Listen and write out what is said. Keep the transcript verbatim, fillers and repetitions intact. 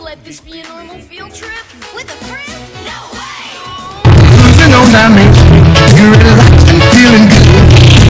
let this be a normal field trip? With a friend? No way! Cruising on Dimension, you're relaxed and feeling good.